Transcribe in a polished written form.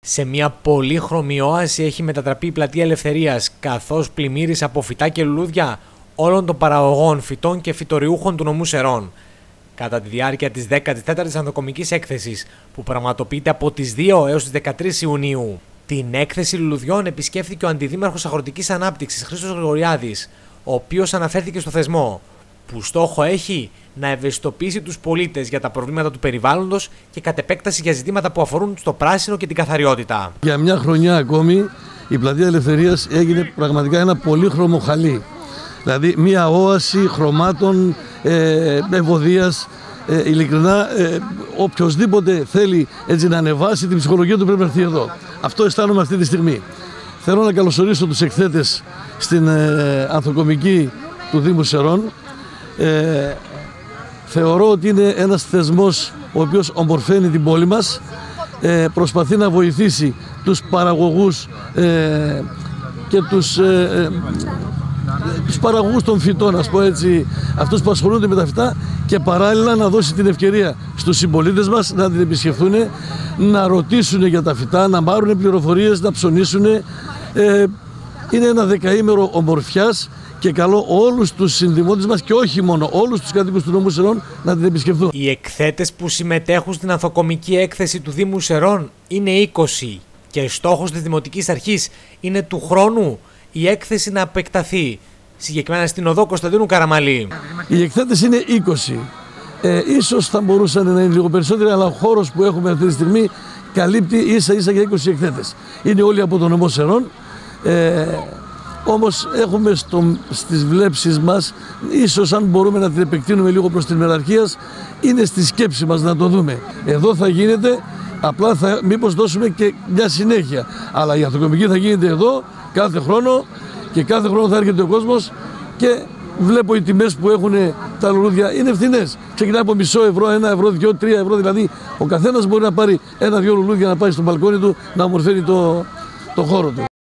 Σε μια πολύχρωμη όαση έχει μετατραπεί η Πλατεία Ελευθερίας, καθώς πλημμύρισε από φυτά και λουλούδια όλων των παραγωγών φυτών και φυτοριούχων του νομού Σερών. Κατά τη διάρκεια της 14ης Ανθοκομικής Έκθεσης, που πραγματοποιείται από τις 2 έως τις 13 Ιουνίου, την έκθεση λουλουδιών επισκέφθηκε ο Αντιδήμαρχος Αγροτικής Ανάπτυξης Χρήστος Γρηγοριάδης, ο οποίος αναφέρθηκε στο θεσμό, που στόχο έχει να ευαισθητοποιήσει τους πολίτες για τα προβλήματα του περιβάλλοντος και κατ' επέκταση για ζητήματα που αφορούν στο πράσινο και την καθαριότητα. Για μια χρονιά ακόμη η Πλατεία Ελευθερίας έγινε πραγματικά ένα πολύχρωμο χαλί. Δηλαδή μια όαση χρωμάτων, ευωδίας. Ειλικρινά, οποιοσδήποτε θέλει έτσι να ανεβάσει την ψυχολογία του πρέπει να έρθει εδώ. Αυτό αισθάνομαι αυτή τη στιγμή. Θέλω να καλωσορίσω τους εκθέτες στην Ανθοκομική του Δήμου Σερών. Θεωρώ ότι είναι ένας θεσμός ο οποίος ομορφαίνει την πόλη μας, προσπαθεί να βοηθήσει τους παραγωγούς και τους παραγωγούς των φυτών, ας πω έτσι, αυτούς που ασχολούνται με τα φυτά, και παράλληλα να δώσει την ευκαιρία στους συμπολίτες μας να την επισκεφθούν, να ρωτήσουν για τα φυτά, να πάρουν πληροφορίες, να ψωνίσουν. Είναι ένα δεκαήμερο ομορφιάς και καλώ όλους τους συνδημότες μας και όχι μόνο, όλους τους κατοίκους του νομού Σερών να την επισκεφθούν. Οι εκθέτες που συμμετέχουν στην Ανθοκομική Έκθεση του Δήμου Σερών είναι 20 και στόχος της Δημοτικής Αρχής είναι του χρόνου η έκθεση να επεκταθεί, συγκεκριμένα στην οδό Κωνσταντίνου Καραμαλή. Οι εκθέτες είναι 20. Ίσως θα μπορούσαν να είναι λίγο περισσότεροι, αλλά ο χώρος που έχουμε αυτή τη στιγμή καλύπτει ίσα ίσα για 20 εκθέτες. Είναι όλοι από τον νομό Σερών. Όμως έχουμε στις βλέψεις μας, ίσως αν μπορούμε να την επεκτείνουμε λίγο προς την μεραρχίας, είναι στη σκέψη μας να το δούμε. Εδώ θα γίνεται, απλά μήπως δώσουμε και μια συνέχεια. Αλλά η Ανθοκομική θα γίνεται εδώ κάθε χρόνο και κάθε χρόνο θα έρχεται ο κόσμος και βλέπω οι τιμές που έχουν τα λουλούδια είναι φθηνές. Ξεκινάει από μισό ευρώ, 1 ευρώ, 2, 3 ευρώ, δηλαδή ο καθένας μπορεί να πάρει 1-2 λουλούδια να πάει στο μπαλκόνι του να ομορφαίνει το χώρο του.